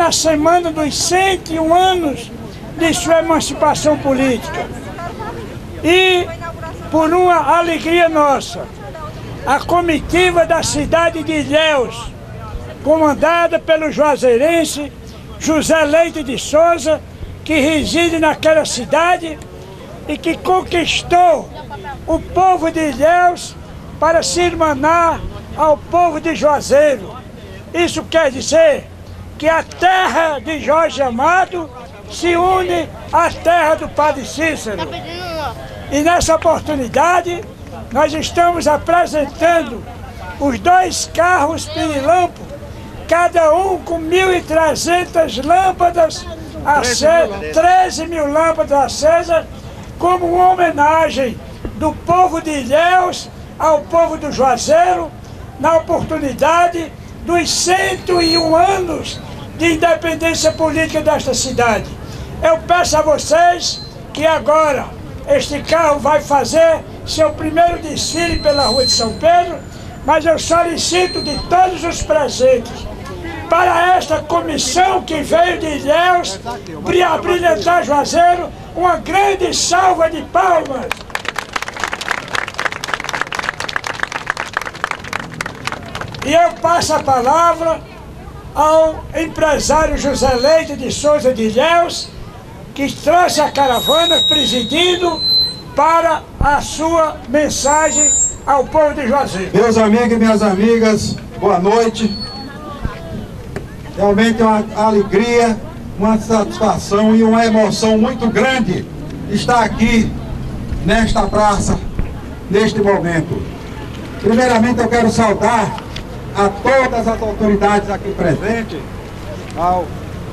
na semana dos 101 anos de sua emancipação política. E, por uma alegria nossa, a comitiva da cidade de Ilhéus, comandada pelo juazeirense José Leite de Souza, que reside naquela cidade e que conquistou o povo de Ilhéus para se irmanar ao povo de Juazeiro. Isso quer dizer que a terra de Jorge Amado se une à terra do Padre Cícero. E nessa oportunidade nós estamos apresentando os 2 carros pirilampo, cada um com 1.300 lâmpadas acesas, 13 mil lâmpadas acesas, como uma homenagem do povo de Ilhéus ao povo do Juazeiro, na oportunidade dos 101 anos de independência política desta cidade. Eu peço a vocês que agora este carro vai fazer seu primeiro desfile pela Rua de São Pedro, mas eu solicito de todos os presentes para esta comissão que veio de Ilhéus brilhantar Juazeiro, uma grande salva de palmas. E eu passo a palavra ao empresário José Leite de Souza de Ilhéus, que trouxe a caravana presidindo para a sua mensagem ao povo de Juazeiro. Meus amigos e minhas amigas, boa noite. Realmente é uma alegria, uma satisfação e uma emoção muito grande estar aqui nesta praça, neste momento. Primeiramente eu quero saudar a todas as autoridades aqui presentes, ao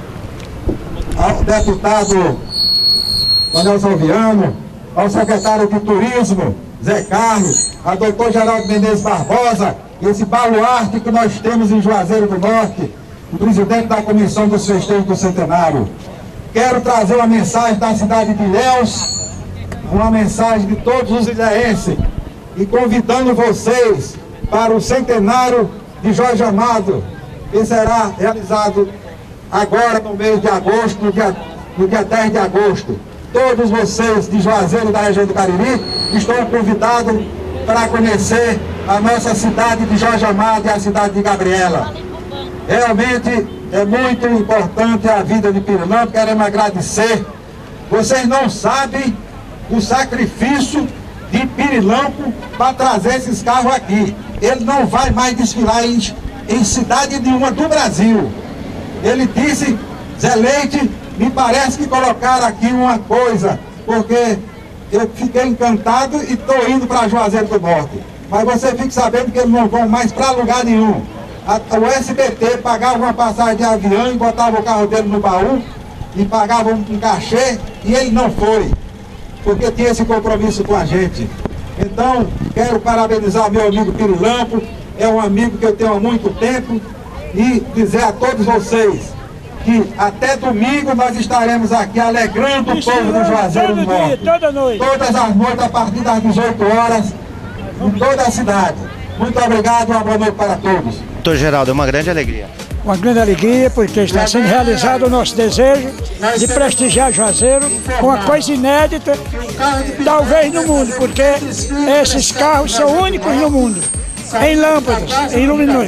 deputado Manuel Salviano, ao secretário de Turismo, Zé Carlos, a doutor Geraldo Menezes Barbosa, esse baluarte que nós temos em Juazeiro do Norte, o presidente da Comissão dos Festejos do Centenário. Quero trazer uma mensagem da cidade de Ilhéus, uma mensagem de todos os ilhéenses, e convidando vocês para o centenário de Jorge Amado, que será realizado agora no mês de agosto, no dia 10 de agosto. Todos vocês de Juazeiro, da região do Cariri, estão convidados para conhecer a nossa cidade de Jorge Amado e a cidade de Gabriela. Realmente é muito importante a vida de Pirilampo, queremos agradecer. Vocês não sabem o sacrifício de Pirilampo para trazer esses carros aqui. Ele não vai mais desfilar em cidade nenhuma do Brasil. Ele disse, Zé Leite, me parece que colocaram aqui uma coisa, porque eu fiquei encantado e estou indo para Juazeiro do Norte. Mas você fique sabendo que eles não vão mais para lugar nenhum. O SBT pagava uma passagem de avião e botava o carro dele no baú e pagava um cachê e ele não foi, porque tinha esse compromisso com a gente. Então, quero parabenizar meu amigo Pirilampo, é um amigo que eu tenho há muito tempo, e dizer a todos vocês que até domingo nós estaremos aqui alegrando o povo do Juazeiro do Norte. Todas as noites, a partir das 18 horas, em toda a cidade. Muito obrigado e uma boa noite para todos. Doutor Geraldo, é uma grande alegria. Uma grande alegria, porque está sendo realizado o nosso desejo de prestigiar Juazeiro com uma coisa inédita, talvez no mundo, porque esses carros são únicos no mundo, em lâmpadas, em iluminações.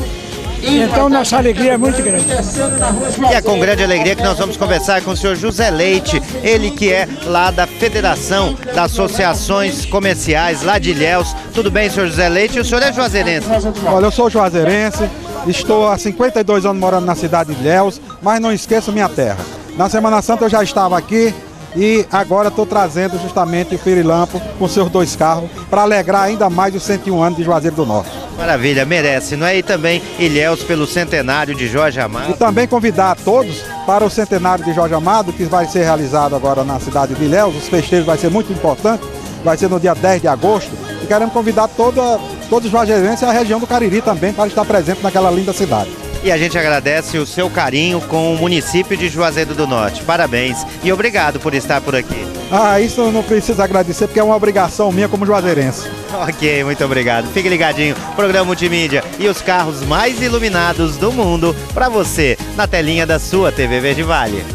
Então nossa alegria é muito grande. E é com grande alegria que nós vamos conversar com o senhor José Leite, ele que é lá da Federação das Associações Comerciais, lá de Ilhéus. Tudo bem, senhor José Leite? E o senhor é juazeirense? Olha, eu sou juazeirense, estou há 52 anos morando na cidade de Ilhéus, mas não esqueço minha terra. Na Semana Santa eu já estava aqui e agora estou trazendo justamente o Pirilampo com seus 2 carros para alegrar ainda mais os 101 anos de Juazeiro do Norte. Maravilha, merece, não é? E também Ilhéus pelo centenário de Jorge Amado. E também convidar a todos para o centenário de Jorge Amado, que vai ser realizado agora na cidade de Ilhéus. Os festejos vai ser muito importante, vai ser no dia 10 de agosto. E queremos convidar toda todos os juazeirenses e a região do Cariri também para estar presente naquela linda cidade. E a gente agradece o seu carinho com o município de Juazeiro do Norte. Parabéns e obrigado por estar por aqui. Isso eu não preciso agradecer porque é uma obrigação minha como juazeirense. Ok, muito obrigado. Fique ligadinho, programa Multimídia e os carros mais iluminados do mundo para você na telinha da sua TV Verde Vale.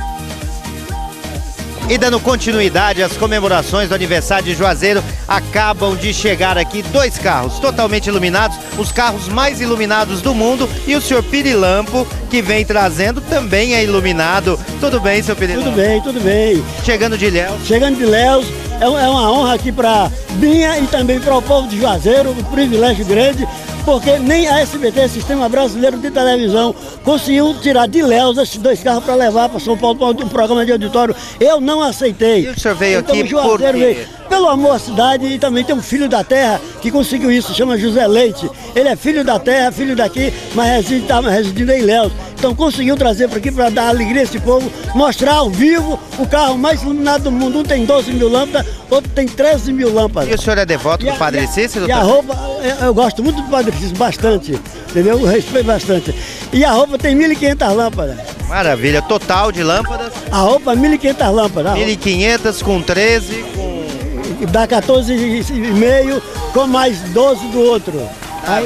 E dando continuidade às comemorações do aniversário de Juazeiro, acabam de chegar aqui 2 carros totalmente iluminados, os carros mais iluminados do mundo, e o senhor Pirilampo, que vem trazendo, também é iluminado. Tudo bem, senhor Pirilampo? Tudo bem, tudo bem. Chegando de Ilhéus. Chegando de Ilhéus, é uma honra aqui para minha e também para o povo de Juazeiro, um privilégio grande, porque nem a SBT, Sistema Brasileiro de Televisão, conseguiu tirar de Ilhéus esses 2 carros para levar para São Paulo para um programa de auditório. Eu não aceitei. E o senhor veio então, aqui por quê? Veio pelo amor à cidade, e também tem um filho da terra que conseguiu isso, chama José Leite. Ele é filho da terra, filho daqui, mas está residindo em Ilhéus. Então conseguiu trazer para aqui para dar alegria a esse povo, mostrar ao vivo o carro mais iluminado do mundo. Um tem 12 mil lâmpadas, outro tem 13 mil lâmpadas. E o senhor é devoto do Padre Cícero? E a roupa, eu gosto muito do Padre Cícero, bastante, entendeu? Eu respeito bastante. E a roupa tem 1.500 lâmpadas. Maravilha, total de lâmpadas? A roupa, 1.500 lâmpadas. 1.500 com 13, com... Dá 14,5 com mais 12 do outro. Dá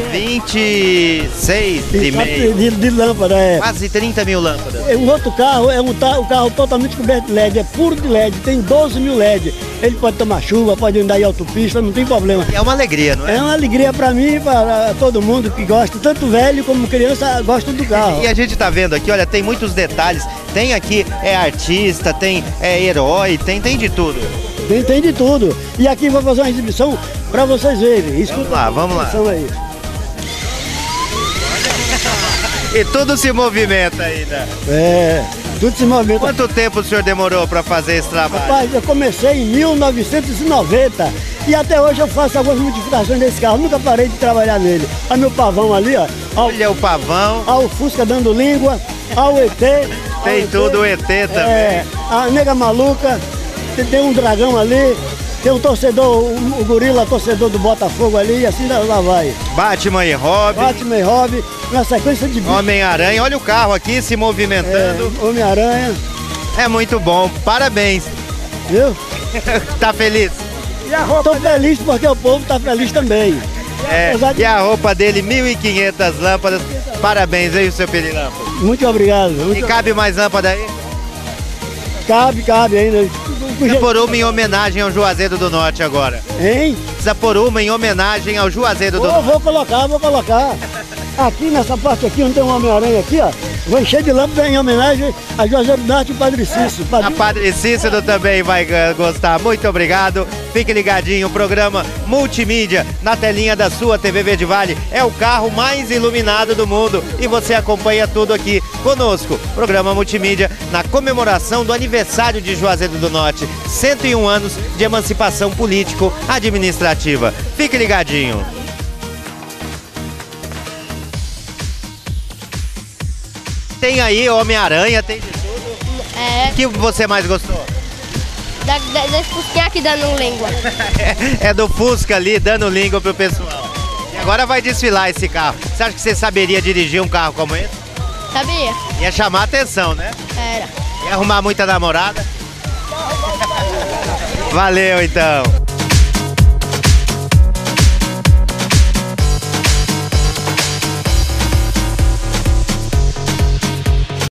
26,5. De lâmpada, Quase 30 mil lâmpadas. O outro carro é um carro totalmente coberto de LED, é puro de LED, tem 12 mil LED. Ele pode tomar chuva, pode andar em autopista, não tem problema. É uma alegria, não é? É uma alegria para mim e para todo mundo que gosta, tanto velho como criança gosta do carro. E a gente tá vendo aqui, olha, tem muitos detalhes. Tem aqui artista, tem herói, tem de tudo. Tem de tudo. E aqui vou fazer uma exibição para vocês verem. Escuta, vamos lá. Aí. E tudo se movimenta ainda. Tudo se movimenta. Quanto tempo o senhor demorou para fazer esse trabalho? Rapaz, eu comecei em 1990 e até hoje eu faço algumas modificações desse carro. Nunca parei de trabalhar nele. Olha meu pavão ali, ó. Olha o pavão. Olha o Fusca dando língua. Olha o ET. Tem tudo o ET também. A nega maluca. Tem um dragão ali. Tem um torcedor, o gorila torcedor do Botafogo ali, e assim lá vai. Batman e Robin. Batman e Robin, na sequência de... Homem-Aranha, olha o carro aqui se movimentando. Homem-Aranha. É muito bom, parabéns. Viu? Tá feliz? Tô feliz porque o povo tá feliz também. E a roupa dele, 1.500 lâmpadas. Parabéns, hein, seu Pirilampo. Muito obrigado. E cabe mais lâmpada aí? Cabe ainda. Precisa pôr uma em homenagem ao Juazeiro do Norte agora. Hein? Precisa pôr uma em homenagem ao Juazeiro do Norte. Vou colocar. Aqui nessa parte aqui, onde tem um Homem-Aranha aqui, ó. Vou encher de lâmpada em homenagem a Juazeiro do Norte e Padre Cícero. A Padre Cícero também vai gostar. Muito obrigado. Fique ligadinho, o programa Multimídia na telinha da sua TV Verde Vale é o carro mais iluminado do mundo e você acompanha tudo aqui conosco. Programa Multimídia na comemoração do aniversário de Juazeiro do Norte, 101 anos de emancipação político-administrativa. Fique ligadinho. Tem aí Homem-Aranha, tem de tudo. O que você mais gostou? Desse Fusquinha aqui dando língua. É do Fusca ali, dando língua pro pessoal. E agora vai desfilar esse carro. Você acha que você saberia dirigir um carro como esse? Sabia? Ia chamar a atenção, né? Era. Ia arrumar muita namorada? Valeu, então.